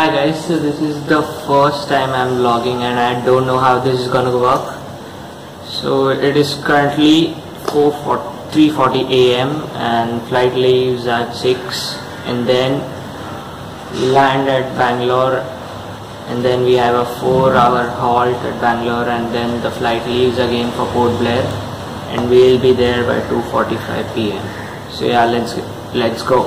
Hi guys, so this is the first time I'm vlogging and I don't know how this is gonna work. So it is currently 3:40 AM and flight leaves at 6 and then land at Bangalore, and then we have a 4-hour halt at Bangalore, and then the flight leaves again for Port Blair and we'll be there by 2:45 PM. So yeah, let's go.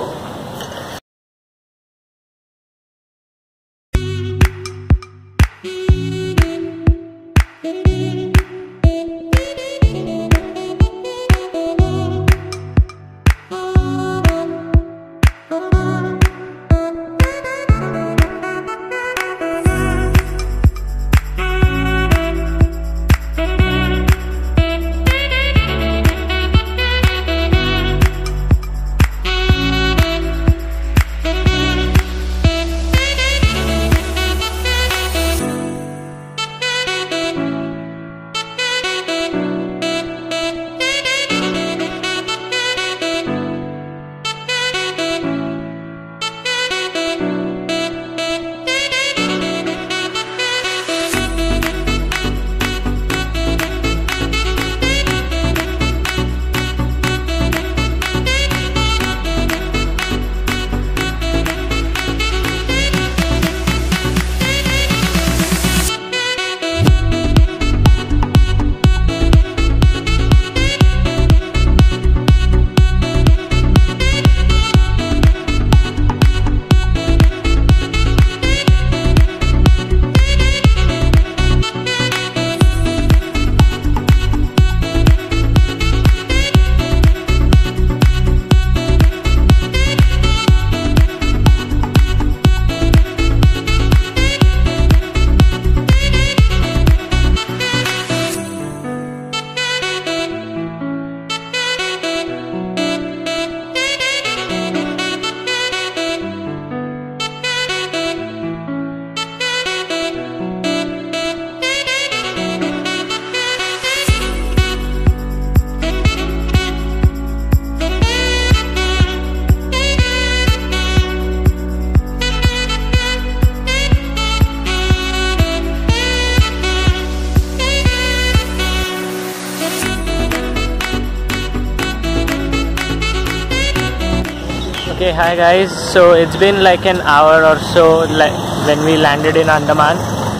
Okay, hi guys, so it's been like an hour or so when we landed in Andaman,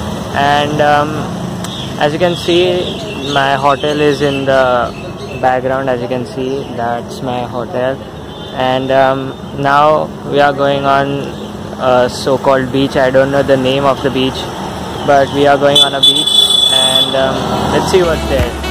and as you can see, my hotel is in the background. As you can see, that's my hotel, and now we are going on a so-called beach. I don't know the name of the beach, but we are going on a beach, and let's see what's there.